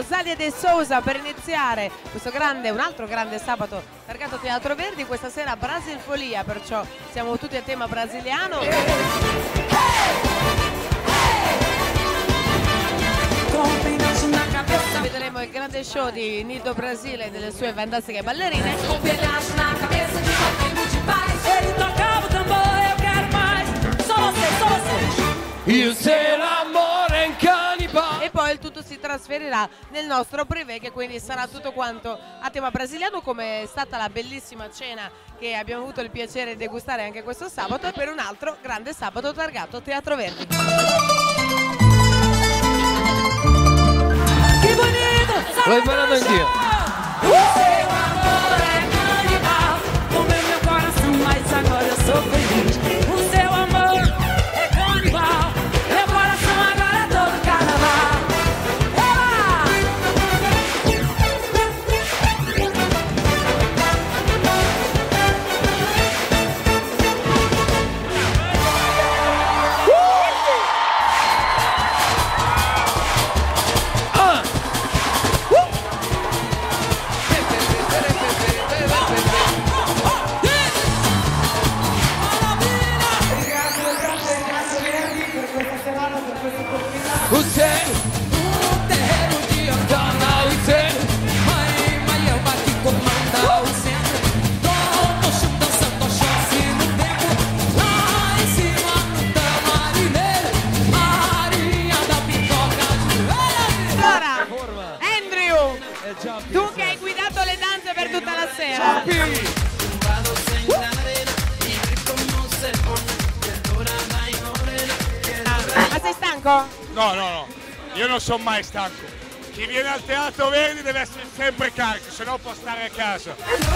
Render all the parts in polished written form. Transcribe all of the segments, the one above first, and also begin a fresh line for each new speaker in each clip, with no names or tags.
Rosalia De Sousa per iniziare questo grande, un altro grande sabato targato Teatro Verdi, questa sera Brasilfolia, perciò siamo tutti a tema brasiliano. Vedremo il grande show di Nido Brasile e delle sue fantastiche ballerine.
Io sei l'amore in canibale.
E poi il tutto si trasferirà nel nostro privé, che quindi sarà tutto quanto a tema brasiliano, come è stata la bellissima cena che abbiamo avuto il piacere di degustare anche questo sabato, per un altro grande sabato targato Teatro Verdi.
Che bonito!
L'ho imparato anch'io.
Seu amor é canibal, comeu meu coração, mas agora eu sou feliz. O seu amor é canibal, meu coração agora é todo carnaval.
Você, o terreno de Antana, você, mas eu aqui comanda o centro. Todo chão dançando a chance no tempo. Lá em cima no tamarineiro, Maria da pipoca de
Allora, Andrew, tu che hai guidato le danze per tutta la sera. Ma sei stanco?
No, no, no, io non sono mai stanco. Chi viene al Teatro Verdi deve essere sempre carico, se no può stare a casa.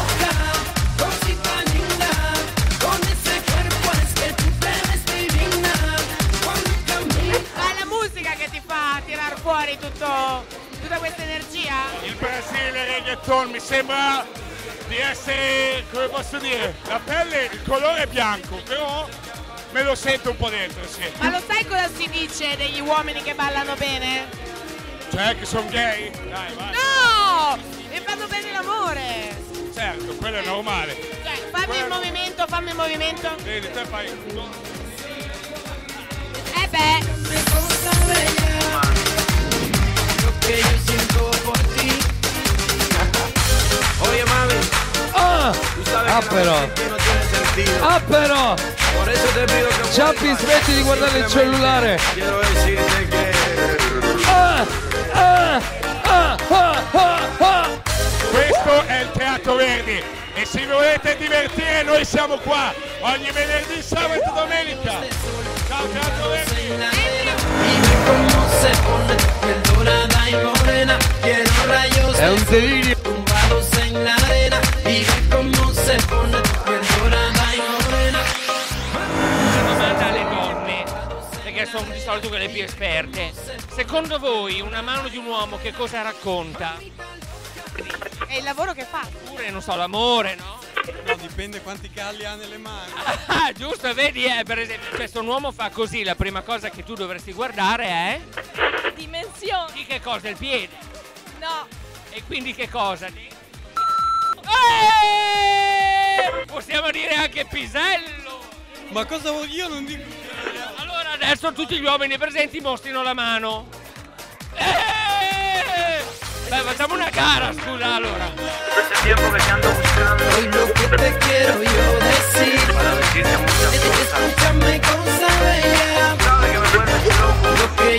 Ma è la musica che ti fa tirar fuori tutta questa energia?
Il Brasile reggaeton mi sembra di essere, come posso dire, la pelle, il colore è bianco, però me lo sento un po' dentro, sì.
Ma lo sai cosa si dice degli uomini che ballano bene?
Cioè che sono gay? Dai, vai.
No! E fanno bene l'amore!
Certo, quello è normale.
Cioè, fammi il movimento, fammi il movimento.
Vedi, te fai...
Eh beh!
Oye mami, tú sabes que
però.
la música no tiene sentido.
Ah però!
Por eso te pido que
Ciampi, smetti di guardare il cellulare.
Quiero decirte que
Questo è il Teatro Verdi e se volete divertire noi siamo qua ogni venerdì, sabato e domenica. Ciao Teatro Verdi!
È un delirio.
Una domanda alle donne, perché sono di solito quelle più esperte. Secondo voi una mano di un uomo che cosa racconta?
È il lavoro che fa.
Pure, non so, l'amore, no?
No, dipende quanti calli ha nelle mani.
Ah, giusto, vedi, per esempio, cioè se un uomo fa così, la prima cosa che tu dovresti guardare è...
Dimensioni.
Di che cosa? Il piede?
No.
E quindi che cosa? Possiamo dire anche pisello!
Ma cosa vuoi? Io non dico.
Allora adesso tutti gli uomini presenti mostrino la mano. Beh, facciamo una gara, scusa, allora.
hace tiempo que te ando buscando. Hoy lo que te quiero yo decir para decirte muchas cosas. Escúchame cosa bella. Sabe que me vuelves loco. Lo que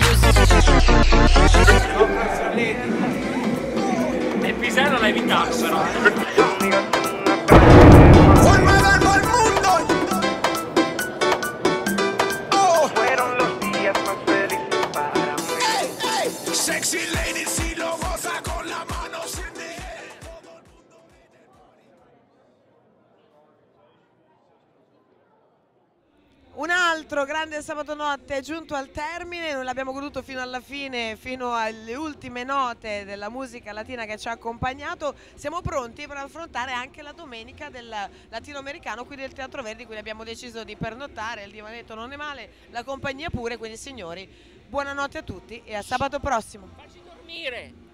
yo
Il pisello l'hai evitato, però.
fueron los días más felices para mí.
Sexy lady si lo goza con la mano sin
Un altro grande sabato notte è giunto al termine, noi l'abbiamo goduto fino alla fine, fino alle ultime note della musica latina che ci ha accompagnato. Siamo pronti per affrontare anche la domenica del latinoamericano qui del Teatro Verdi, quindi abbiamo deciso di pernottare, il divanetto non è male, la compagnia pure, quindi signori, buonanotte a tutti e a sabato prossimo.
Facci dormire!